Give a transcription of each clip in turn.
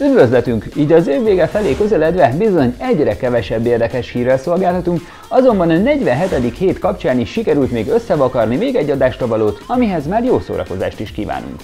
Üdvözletünk! Így az év vége felé közeledve bizony egyre kevesebb érdekes hírrel szolgálhatunk, azonban a 47. hét kapcsán is sikerült még összevakarni még egy adástavalót, amihez már jó szórakozást is kívánunk.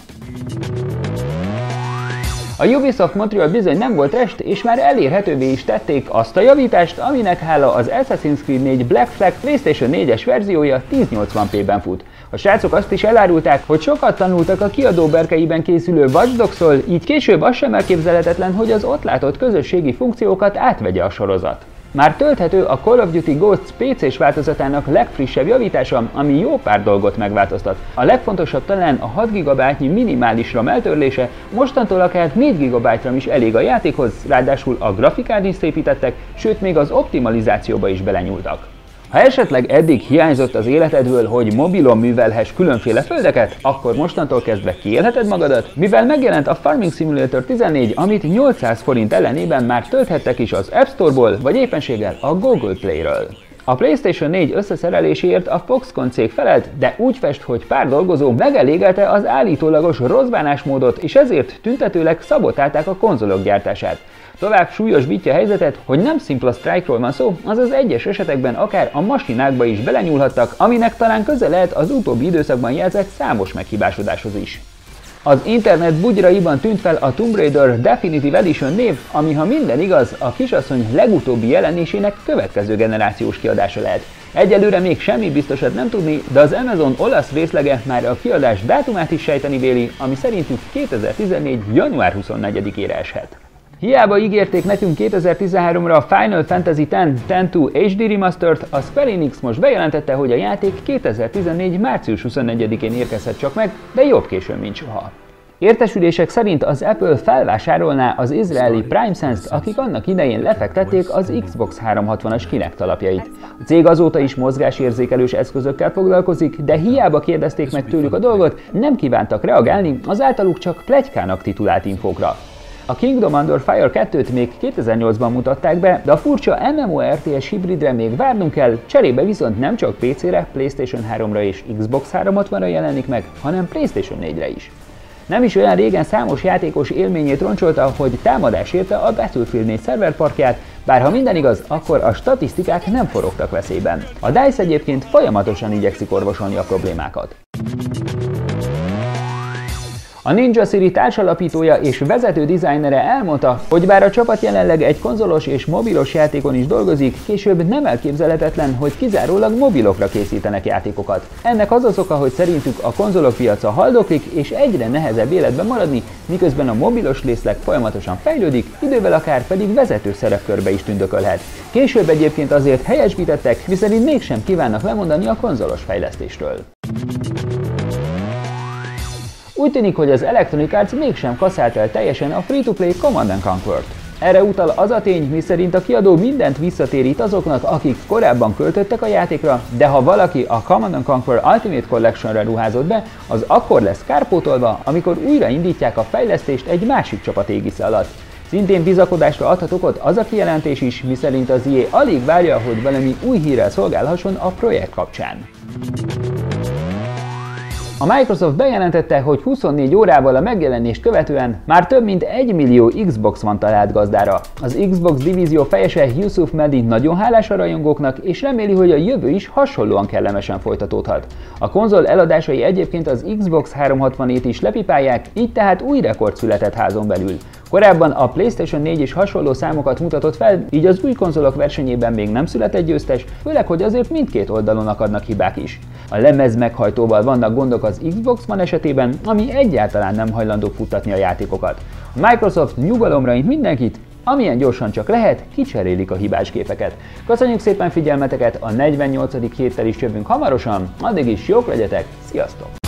A Ubisoft Montreal bizony nem volt rest, és már elérhetővé is tették azt a javítást, aminek hála az Assassin's Creed 4 Black Flag PlayStation 4-es verziója 1080p-ben fut. A srácok azt is elárulták, hogy sokat tanultak a kiadó berkeiben készülő Watch Dogs-ról, így később az sem elképzelhetetlen, hogy az ott látott közösségi funkciókat átvegye a sorozat. Már tölthető a Call of Duty Ghosts PC-s változatának legfrissebb javítása, ami jó pár dolgot megváltoztat. A legfontosabb talán a 6 GB-nyi minimális RAM eltörlése, mostantól akár 4 GB RAM is elég a játékhoz, ráadásul a grafikán is szépítettek, sőt még az optimalizációba is belenyúltak. Ha esetleg eddig hiányzott az életedből, hogy mobilon művelhess különféle földeket, akkor mostantól kezdve kiélheted magadat, mivel megjelent a Farming Simulator 14, amit 800 forint ellenében már tölthettek is az App Store-ból, vagy éppenséggel a Google Play-ről. A PlayStation 4 összeszereléséért a Foxconn cég felelt, de úgy fest, hogy pár dolgozó megelégelte az állítólagos rossz bánásmódot, és ezért tüntetőleg szabotálták a konzolok gyártását. Tovább súlyosbítja a helyzetet, hogy nem szimpla sztrájkról van szó, azaz egyes esetekben akár a masinákba is belenyúlhattak, aminek talán köze lehet az utóbbi időszakban jelzett számos meghibásodáshoz is. Az internet bugyraiban tűnt fel a Tomb Raider Definitive Edition név, ami ha minden igaz, a kisasszony legutóbbi jelenésének következő generációs kiadása lehet. Egyelőre még semmi biztosat nem tudni, de az Amazon olasz részlege már a kiadás dátumát is sejteni véli, ami szerintük 2014. január 24-ére eshet. Hiába ígérték nekünk 2013-ra a Final Fantasy X-2 HD Remastered, a Square Enix most bejelentette, hogy a játék 2014. március 24-én érkezhet csak meg, de jobb későn, mint soha. Értesülések szerint az Apple felvásárolná az izraeli PrimeSense-t, akik annak idején lefektették az Xbox 360-as Kinect alapjait. A cég azóta is mozgásérzékelős eszközökkel foglalkozik, de hiába kérdezték meg tőlük a dolgot, nem kívántak reagálni az általuk csak pletykának titulált infókra. A Kingdom Under Fire 2-t még 2008-ban mutatták be, de a furcsa MMORPG hibridre még várnunk kell, cserébe viszont nem csak PC-re, PlayStation 3-ra és Xbox 360-ra jelenik meg, hanem PlayStation 4-re is. Nem is olyan régen számos játékos élményét roncsolta, hogy támadás érte a Battlefield 4 szerverparkját, bár ha minden igaz, akkor a statisztikák nem forogtak veszélyben. A DICE egyébként folyamatosan igyekszik orvosolni a problémákat. A Ninja Theory társalapítója és vezető dizájnere elmondta, hogy bár a csapat jelenleg egy konzolos és mobilos játékon is dolgozik, később nem elképzelhetetlen, hogy kizárólag mobilokra készítenek játékokat. Ennek az az oka, hogy szerintük a konzolok piaca haldoklik és egyre nehezebb életben maradni, miközben a mobilos részleg folyamatosan fejlődik, idővel akár pedig vezető szerepkörbe is tündökölhet. Később egyébként azért helyesbítettek, miszerint mégsem kívánnak lemondani a konzolos fejlesztésről. Úgy tűnik, hogy az Electronic Arts mégsem kaszált el teljesen a free-to-play Command & Conquer-t. Erre utal az a tény, miszerint a kiadó mindent visszatérít azoknak, akik korábban költöttek a játékra, de ha valaki a Command & Conquer Ultimate Collection-re ruházott be, az akkor lesz kárpótolva, amikor újraindítják a fejlesztést egy másik csapat égisze alatt. Szintén bizakodásra adhat okot az a kijelentés is, miszerint az EA alig várja, hogy valami új hírrel szolgálhasson a projekt kapcsán. A Microsoft bejelentette, hogy 24 órával a megjelenést követően már több mint 1 millió Xbox One talált gazdára. Az Xbox divízió fejese Yusuf Mehdi nagyon hálás a rajongóknak, és reméli, hogy a jövő is hasonlóan kellemesen folytatódhat. A konzol eladásai egyébként az Xbox 360-ét is lepipálják, így tehát új rekord született házon belül. Korábban a PlayStation 4 is hasonló számokat mutatott fel, így az új konzolok versenyében még nem született győztes, főleg, hogy azért mindkét oldalon akadnak hibák is. A lemez meghajtóval vannak gondok az Xbox One esetében, ami egyáltalán nem hajlandó futtatni a játékokat. A Microsoft nyugalomra int mindenkit, amilyen gyorsan csak lehet, kicserélik a hibás gépeket. Köszönjük szépen figyelmeteket, a 48. héttel is jövünk hamarosan, addig is jók legyetek, sziasztok!